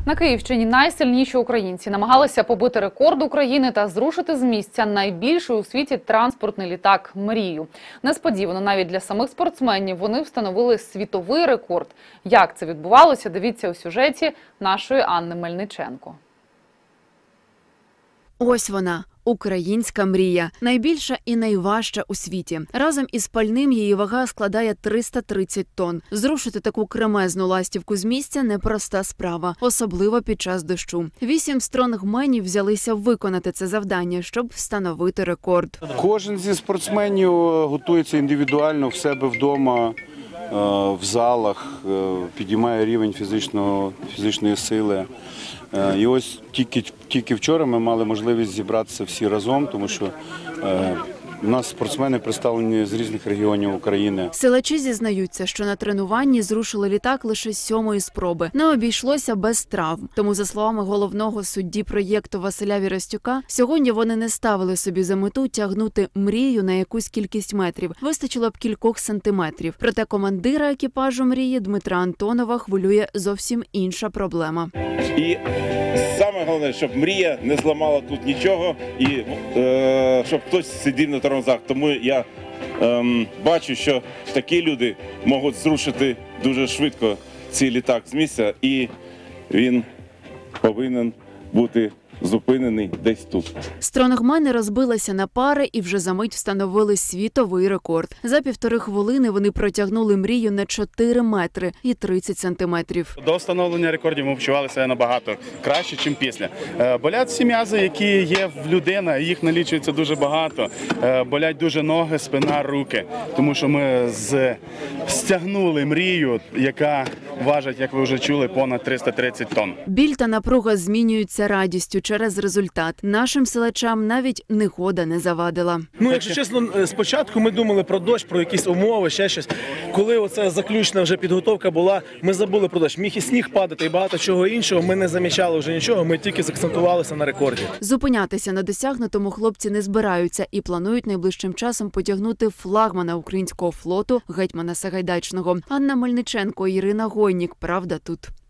На Київщині найсильніші українці намагалися побити рекорд України та зрушити з місця найбільший у світі транспортний літак «Мрію». Несподівано навіть для самих спортсменів вони встановили світовий рекорд. Як це відбувалося, дивіться у сюжеті нашої Анни Мельниченко. Ось вона. Українська мрія. Найбільша і найважча у світі. Разом із пальним її вага складає 330 тонн. Зрушити таку кремезну ластівку з місця – непроста справа, особливо під час дощу. 8 стронгменів взялися виконати це завдання, щоб встановити рекорд. Кожен зі спортсменів готується індивідуально в себе вдома, в залах, підіймає рівень фізичної сили. І ось тільки вчора ми мали можливість зібратися всі разом, тому що у нас спортсмени представлені з різних регіонів України. Силачі зізнаються, що на тренуванні зрушили літак лише з 7-ї спроби. Не обійшлося без травм. Тому, за словами головного судді проєкту Василя Вірастюка, сьогодні вони не ставили собі за мету тягнути мрію на якусь кількість метрів. Вистачило б кількох сантиметрів. Проте командира екіпажу мрії Дмитра Антонова хвилює зовсім інша проблема. І саме головне, щоб мрія не зламала тут нічого і щоб хтось сидів на тормозах. Тому я бачу, що такі люди можуть зрушити дуже швидко цей літак з місця, і він повинен бути зупинений десь тут. Стронгмени розбилися на пари і вже за мить встановили світовий рекорд. За 1,5 хвилини вони протягнули мрію на 4 метри і 30 сантиметрів. До встановлення рекордів ми почувалися набагато краще, ніж після. Болять всі м'язи, які є в людини, їх налічується дуже багато. Болять дуже ноги, спина, руки, тому що ми стягнули мрію, яка важить, як ви вже чули, понад 330 тонн. Біль та напруга змінюються радістю через результат. Нашим силачам навіть негода не завадила. Якщо чесно, спочатку ми думали про дощ, про якісь умови, ще щось. Коли оця заключна вже підготовка була, ми забули про дощ. Міг і сніг падати, і багато чого іншого. Ми не замічали вже нічого, ми тільки закцентувалися на рекорді. Зупинятися на досягнутому хлопці не збираються і планують найближчим часом потягнути флагмана українського флоту гетьмана Сагайдачного. Анна Мельниченко, Ірина Гойнік. Правда тут.